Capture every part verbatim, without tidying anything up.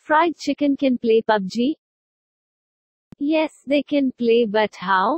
fried chicken can play P U B G? Yes, they can play, but how?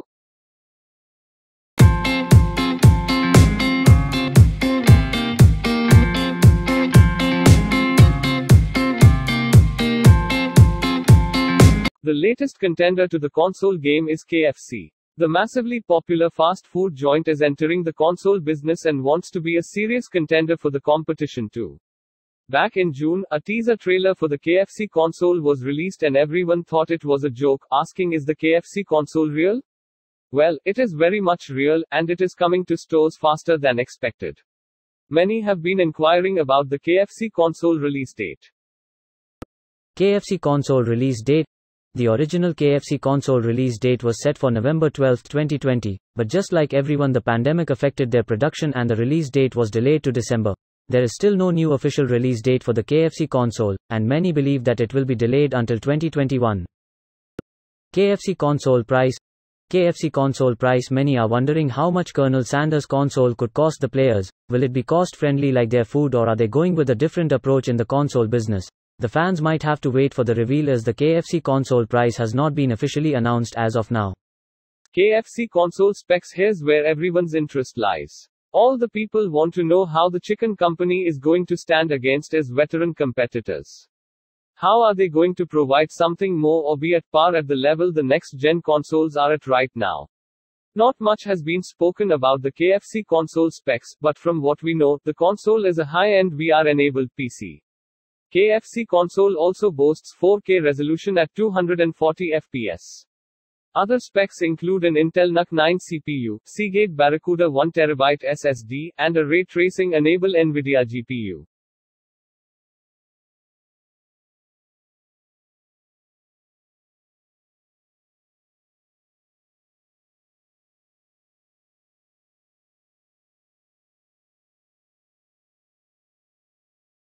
The latest contender to the console game is K F C. The massively popular fast food joint is entering the console business and wants to be a serious contender for the competition too. Back in June, a teaser trailer for the K F C console was released and everyone thought it was a joke, asking, is the K F C console real? Well, it is very much real, and it is coming to stores faster than expected. Many have been inquiring about the K F C console release date. K F C console release date. The original K F C console release date was set for November twelfth, twenty twenty, but just like everyone, the pandemic affected their production and the release date was delayed to December. There is still no new official release date for the K F C console, and many believe that it will be delayed until twenty twenty-one. K F C console price. K F C console price. Many are wondering how much Colonel Sanders console could cost the players. Will it be cost friendly like their food, or are they going with a different approach in the console business? The fans might have to wait for the reveal, as the K F C console price has not been officially announced as of now. K F C console specs. Here's where everyone's interest lies. All the people want to know how the chicken company is going to stand against its veteran competitors. How are they going to provide something more or be at par at the level the next-gen consoles are at right now? Not much has been spoken about the K F C console specs, but from what we know, the console is a high-end V R-enabled P C. K F C console also boasts four K resolution at two hundred forty F P S. Other specs include an Intel N U C nine C P U, Seagate Barracuda one terabyte S S D, and a ray tracing-enabled NVIDIA G P U.